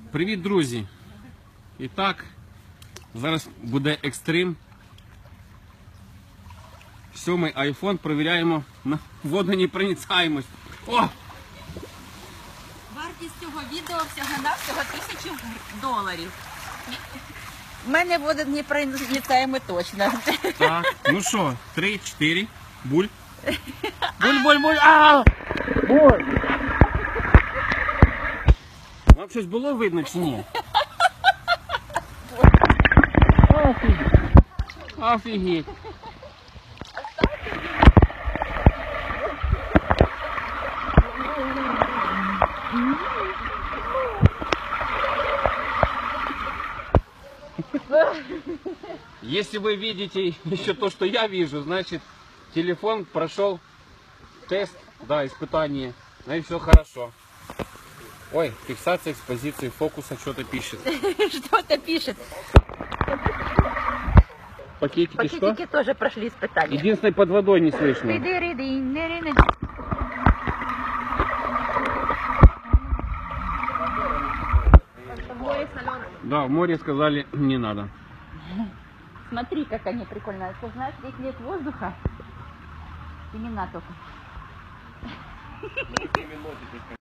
Привіт, друзі! І так, зараз буде екстрим. 7-й iPhone перевіряємо на водонепроницаємость. О! Вартість цього відео всього-навсього $1000. У мене водонепроницаємо точно. Так, ну що, 3, 4, буль. Буль. А! Буль! Вам щось було видно чи ні? Офігеть. Если вы видите еще то, что я вижу, значит телефон прошел тест, да, испытание, значит все хорошо. Ой, фиксация экспозиции фокуса что-то пишет. Что-то пишет. Пакетики что? Пакетики тоже прошли испытания. Единственное, под водой не слышно. Да, в море сказали не надо. Смотри, как они прикольно. Ты знаешь, здесь нет воздуха. Имена только.